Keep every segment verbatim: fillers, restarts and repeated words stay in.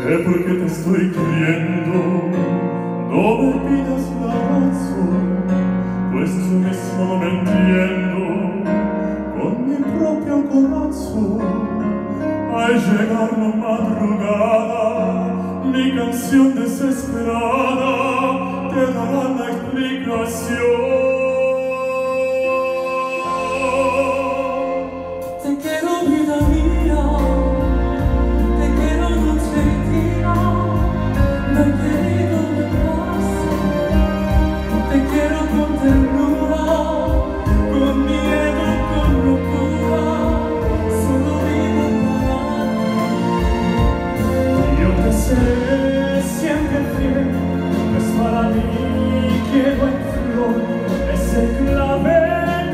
que porque te estoy queriendo no me pidas la razón, pues yo mismo no me entiendo con mi propio corazón. Al llegar la madrugada, mi canción desesperada te dará la explicación. Te quiero, vida mía, te quiero noche y día, no he querido mi casa, te quiero con ternura, con miedo, con locura, solo vivo para ti. Yo te seré siempre fiel, pues para mí quiero en flor ese clavel.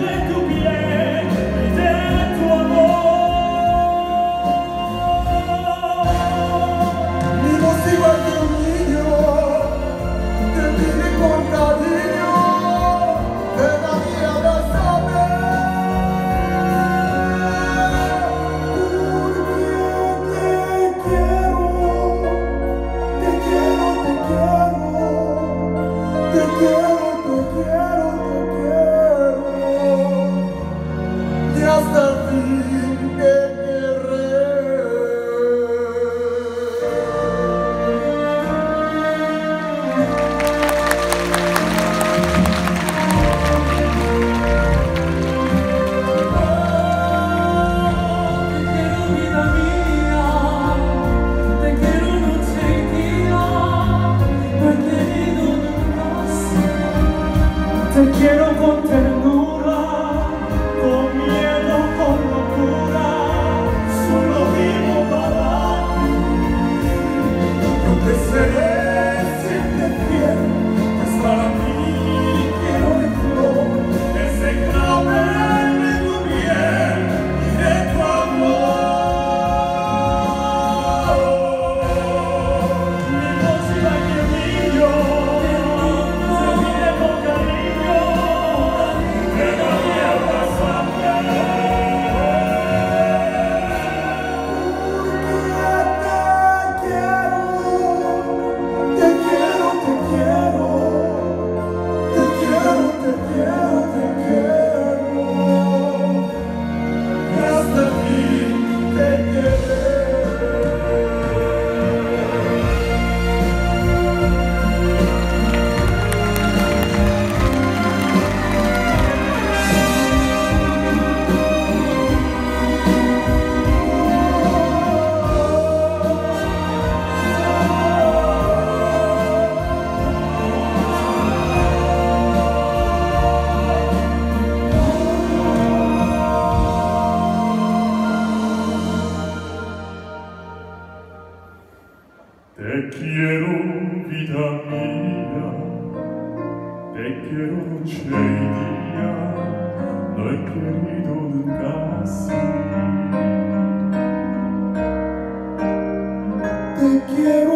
Te quiero con ternura, con miedo, con locura, solo vivo para ti. Yo te seré siempre fiel, pues para mí quiero en flor ese clavel de tu piel y de tu amor. Mi voz y la que brillo se mide con cariño. Te quiero, vida mía, te quiero noche y día, no he querido nunca así. Te quiero.